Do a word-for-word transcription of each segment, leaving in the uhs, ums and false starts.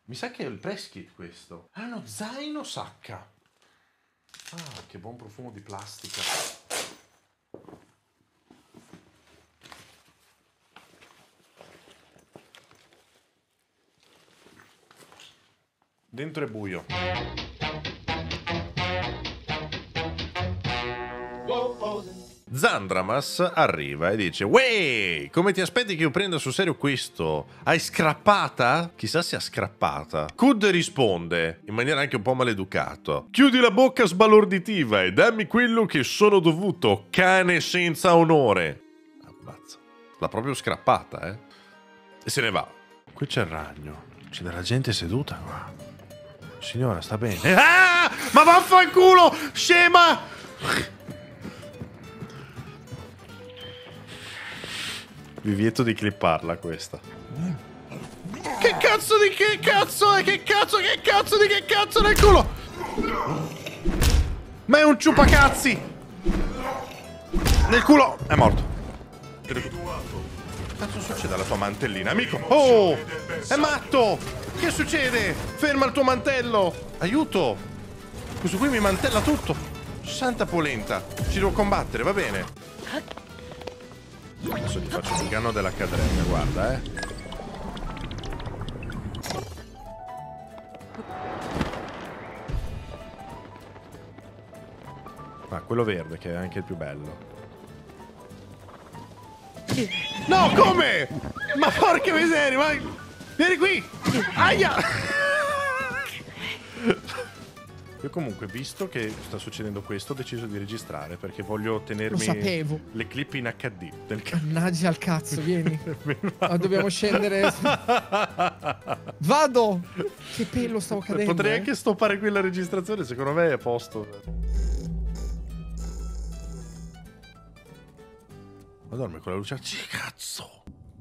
Mi sa che è il press kit questo. Ah no, zaino sacca. Ah, che buon profumo di plastica. Dentro è buio. Zandramas arriva e dice: "Uè, come ti aspetti che io prenda sul serio questo? Hai scrappata?" Chissà se ha scrappata. Kud risponde, in maniera anche un po' maleducata: "Chiudi la bocca sbalorditiva e dammi quello che sono dovuto, cane senza onore." Ammazza. L'ha proprio scrappata, eh. E se ne va. Qui c'è il ragno. C'è della gente seduta qua. Signora, sta bene. Ah! Ma vaffanculo! Scema! Vi vieto di clipparla questa. Che cazzo di che cazzo è? Che cazzo, che cazzo di che cazzo nel culo? Ma è un ciupacazzi! Nel culo! È morto. Che cazzo succede alla tua mantellina, amico? Oh! È matto! Che succede? Ferma il tuo mantello! Aiuto! Questo qui mi mantella tutto! Santa polenta! Ci devo combattere, va bene? Adesso gli faccio il ganno della cadrega, guarda, eh. Ma quello verde, che è anche il più bello. No, come? Ma porca miseria, ma... Vieni qui! Aia! Io comunque, visto che sta succedendo questo, ho deciso di registrare perché voglio tenermi Lo sapevo. le clip in acca di del ca- Mannaggia al cazzo, vieni. Ma dobbiamo scendere. Vado! Che pelo stavo cadendo. Potrei eh. anche stoppare qui la registrazione, secondo me è a posto. Ma dorme con la luce. Ci cazzo!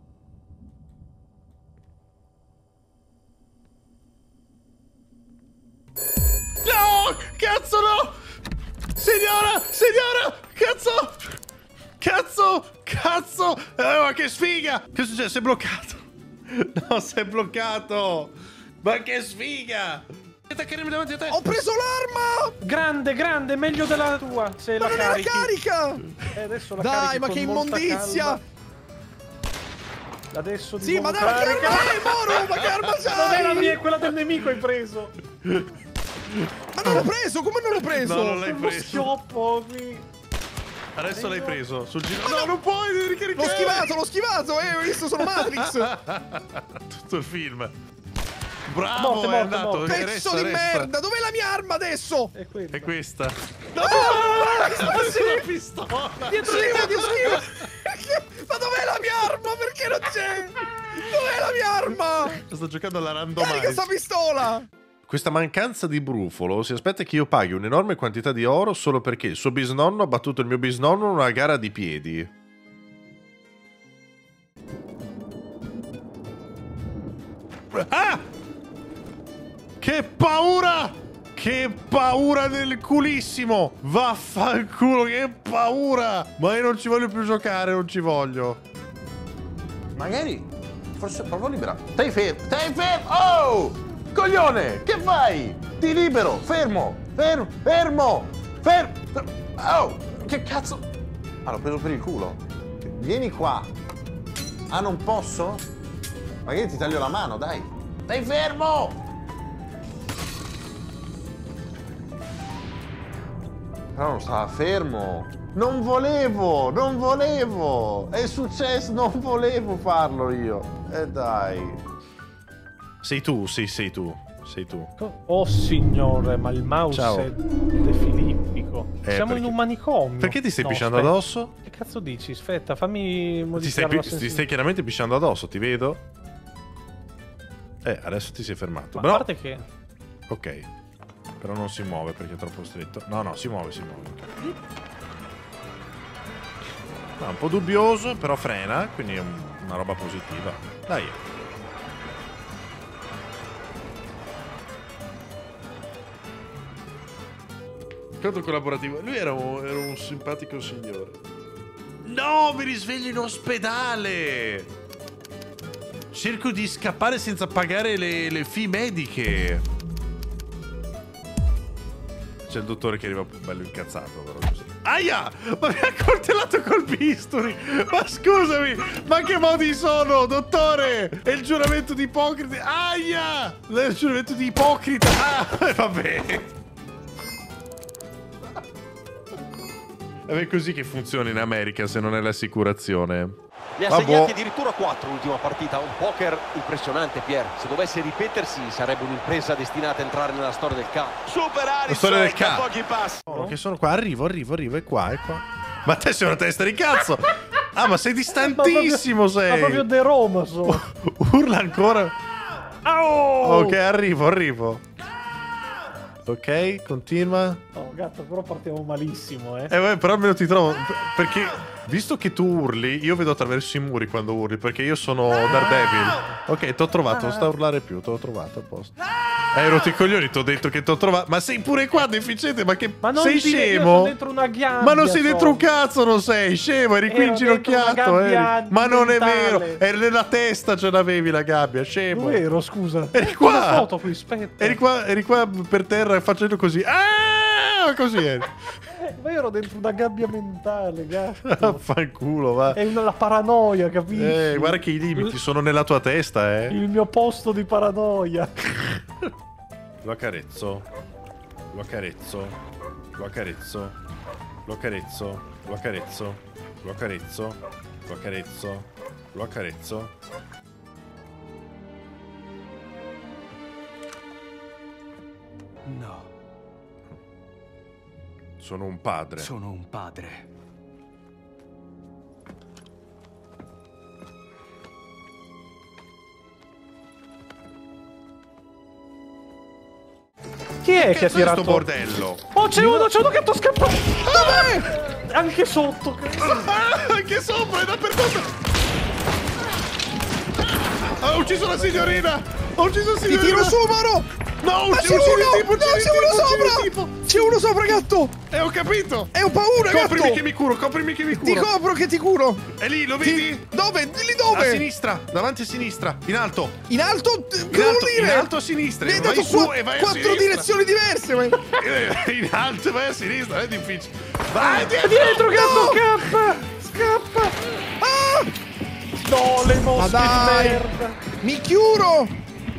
No! Cazzo no! Signora! Signora! Cazzo! Cazzo! Cazzo! Eh, ma che sfiga! Che succede? Si è bloccato! No, si è bloccato! Ma che sfiga! Davanti a te. Ho preso l'arma! Grande, grande, meglio della tua. Se Ma la non è la carichi. carica! E adesso la Dai, carichi ma con che molta immondizia! calma. Adesso di Sì, ma nuovo dai, che carica. arma hai, Moro? Ma che arma Non è la c'hai? mia, è quella del nemico hai preso. Ma non l'ho preso, come non l'ho preso? No, non l'hai Lo preso. schioppo qui. Adesso l'hai preso. Sul giro. No, non puoi, devi ricaricare. L'ho schivato, l'ho schivato, eh, ho visto, sono Matrix. Tutto il film. Bravo, Morte, è morte, andato. morte. Eh, Pezzo resta, di resta. merda, dov'è la mia arma adesso? È quella. È questa. No! Ah, sì, la pistola. Dietro di me, Dio schivo! Ma dov'è la mia arma? Perché non c'è? Dov'è la mia arma? Sto giocando alla Carica randomize. sta pistola! Questa mancanza di brufolo si aspetta che io paghi un'enorme quantità di oro solo perché il suo bisnonno ha battuto il mio bisnonno in una gara di piedi. Ah! Che paura! Che paura del culissimo! Vaffanculo, che paura! Ma io non ci voglio più giocare, non ci voglio. Magari, forse provo libera. Stai fermo, stai fermo! Oh! Coglione, che fai? Ti libero, fermo, fermo, fermo, fermo. Oh, che cazzo? Ah, l'ho preso per il culo. Vieni qua. Ah, non posso? Magari ti taglio la mano, dai. Stai fermo! Però non stava fermo. Non volevo, non volevo. È successo, non volevo farlo io. E eh dai. Sei tu, sì, sei tu. Sei tu. Oh signore, ma il mouse Ciao. è defilippico. Eh, Siamo perché- in un manicomio. Perché ti stai No, pisciando aspetta. addosso? Che cazzo dici? Aspetta, fammi Ti modificare stai, la pi- ti sensibilità. stai chiaramente pisciando addosso, ti vedo? Eh, adesso ti sei fermato. Ma Però... a parte che... Ok. Però non si muove perché è troppo stretto. No, no, si muove, si muove. Ok. No, un po' dubbioso, però frena, quindi è un- una roba positiva. Dai. Conto collaborativo. Lui era un, era un simpatico signore. No, mi risveglio in ospedale! Cerco di scappare senza pagare le, le fee mediche. C'è il dottore che arriva bello incazzato, però così. Aia! Ma mi ha coltellato col bisturi! Ma scusami! Ma che modi sono, dottore? È il giuramento di Ipocrita! Aia! È il giuramento di Ipocrita! Ah, vabbè! È così che funziona in America se non è l'assicurazione. Ne ha Vabbè. segnati addirittura quattro l'ultima partita, un poker impressionante, Pier. Se dovesse ripetersi sarebbe un'impresa destinata a entrare nella storia del calcio. Super La storia del Alisson, da calcio. pochi passi. Oh, che sono qua, arrivo, arrivo, arrivo, è qua, è qua. Ma te sei una testa di cazzo! Ah, ma sei distantissimo, Ma sei! proprio De Roma sono. Urla ancora. Oh! Ok, arrivo, arrivo. Ok, continua. Oh, gatto, però partiamo malissimo, eh. Eh, vabbè, però almeno ti trovo. Perché, visto che tu urli, io vedo attraverso i muri quando urli, perché io sono Daredevil. Ok, t'ho trovato, non sta a urlare più, t'ho trovato a posto. Hai rotto i coglioni, t'ho detto che t'ho trovato. Ma sei pure qua, deficiente, ma che. Ma non sei ti- io scemo? sono dentro una gabbia, Ma non sei dentro sono. un cazzo, non sei scemo, eri qui Ero inginocchiato. dentro una gabbia eri. Ma non è vero, mentale. eri nella testa, ce l'avevi la gabbia, scemo. Dove ero, scusa? Eri Ecco una qua. foto qui, aspetta. Eri qua, eri qua per terra facendo così. Ah, così eri. Ma io ero dentro una gabbia mentale, gatto. Fanculo, va. È una, la paranoia, capisci? Eh, guarda che i limiti sono nella tua testa, eh. Il mio posto di paranoia. Lo accarezzo. Lo accarezzo. Lo accarezzo. Lo accarezzo. Lo accarezzo. Lo accarezzo. Lo accarezzo. Lo accarezzo. No, Sono un padre. sono un padre. Chi è che ha Cazzo è sto tirato? bordello? Oh, c'è uno, c'è uno gatto scappato. Dov'è? Anche sotto. Ah, anche sopra, è dappertutto. Ah, ho ucciso la signorina. Ho ucciso la Ti signorina. tiro su, Moro! No, Ma ucci- c'è uccidi uno! il tipo, No, uccidi il c'è uno tipo, uccidi il sopra! tipo. C'è uno sopra, gatto! Eh, ho capito. È un paura, Coprimi gatto! che mi curo, coprimi che mi Ti curo. copro che ti curo! È lì, lo vedi? Ti... Dove? Lì A dove? sinistra, davanti a sinistra, in alto. In alto? Che In vuol alto, dire? in alto a sinistra. Mi hai vai dato su qua- e vai a quattro sinistra. direzioni diverse, ma... Eh, In alto e vai a sinistra, è difficile. Vai dietro. Dietro, gatto, No! scappa. Scappa. Ah! No, le mosche Ma di dai! merda. Mi chiuro!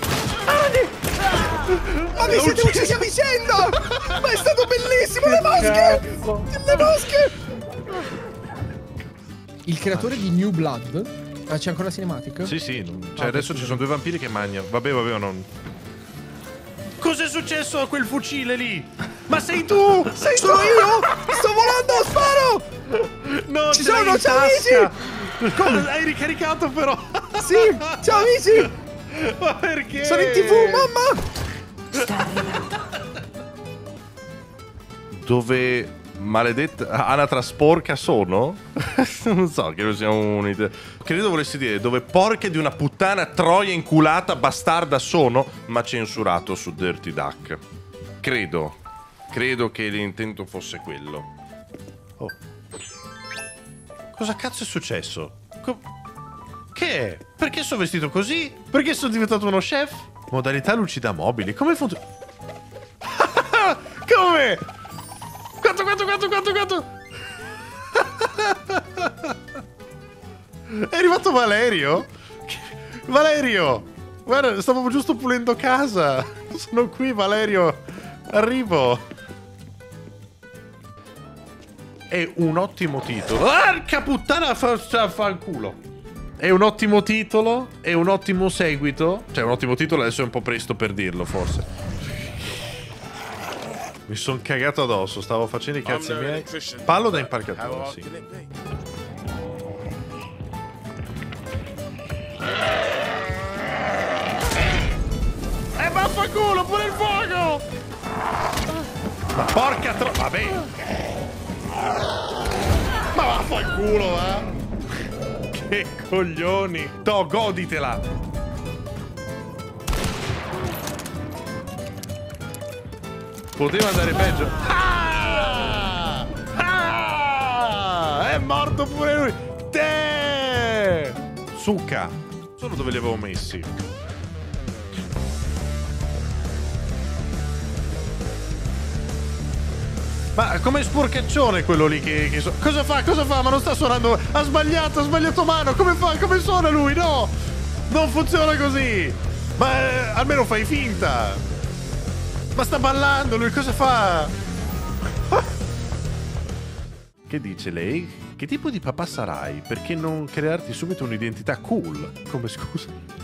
Ma vi L'ho siete ucciso. uccisi a vicenda! Ma è stato bellissimo, le mosche! Cazzo. Le mosche! Il creatore di New Blood... Ah, c'è ancora la cinematica? Sì, sì, cioè adesso ci sono due vampiri che mangiano. Vabbè, vabbè, non. Cos'è successo a quel fucile lì? Ma sei tu! Sei Sono io! Sto volando, sparo! No, Ci ce l'hai sono, in ciao, tasca. Come l'hai ricaricato però? Sì! Ciao amici! Ma perché? Sono in tv, mamma! Dove maledetta anatra sporca sono? Non so, credo sia un'idea. Credo volessi dire dove porca di una puttana troia inculata bastarda sono, ma censurato su Dirty Duck. Credo. Credo che l'intento fosse quello. Oh. Cosa cazzo è successo? Co- Che è? Perché sono vestito così? Perché sono diventato uno chef? Modalità lucida mobili. Come funziona? Come? Quanto, quanto, quanto, quanto, quanto? È arrivato Valerio? Che- Valerio! Guarda, stavo giusto pulendo casa. Sono qui, Valerio. Arrivo. È un ottimo titolo. Porca puttana, fa, fa, fa il culo. È un ottimo titolo, è un ottimo seguito. Cioè, un ottimo titolo, adesso è un po' presto per dirlo, forse. Mi sono cagato addosso, stavo facendo i cazzi miei. Pallo da impalcatura, sì. E vaffanculo, pure il fuoco! Ma porca tro... Vabbè. Ma vaffanculo, va! Che coglioni! To, goditela! Poteva andare peggio. Ah! Ah! È morto pure lui! Te! Succa! sono dove li avevo messi. Ma come sporcaccione quello lì che, che so... Cosa fa? Cosa fa? Ma non sta suonando... Ha sbagliato, ha sbagliato mano. Come fa? Come suona lui? No! Non funziona così! Ma eh, almeno fai finta! Ma sta ballando lui, cosa fa? Ah. Che dice lei? Che tipo di papà sarai? Perché non crearti subito un'identità cool? Come scusa?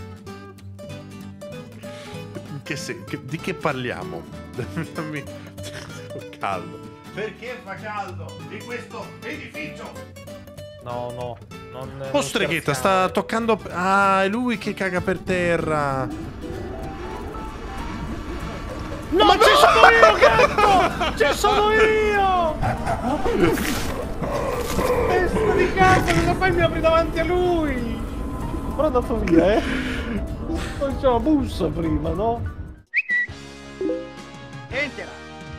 Che se... che... Di che parliamo? Dammi... caldo. Perché fa caldo in questo edificio? No, no. Non, Oh, non streghetta, scherziamo. sta toccando... Ah, è lui che caga per terra. No, ma ci sono io, gatto! Ci sono io! Testa di cazzo, cosa fai? Mi apri davanti a lui! Però è andato via, eh? Non c'è la bussa prima, no? Entra.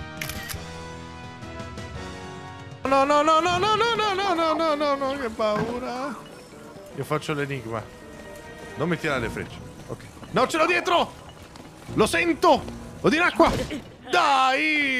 No, no, no, no, no, no, no, no, no, no, no, no, che paura. Io faccio l'enigma. Non mi tirare le frecce. Ok. No, ce l'ho dietro! Lo sento! Lo di acqua! Dai!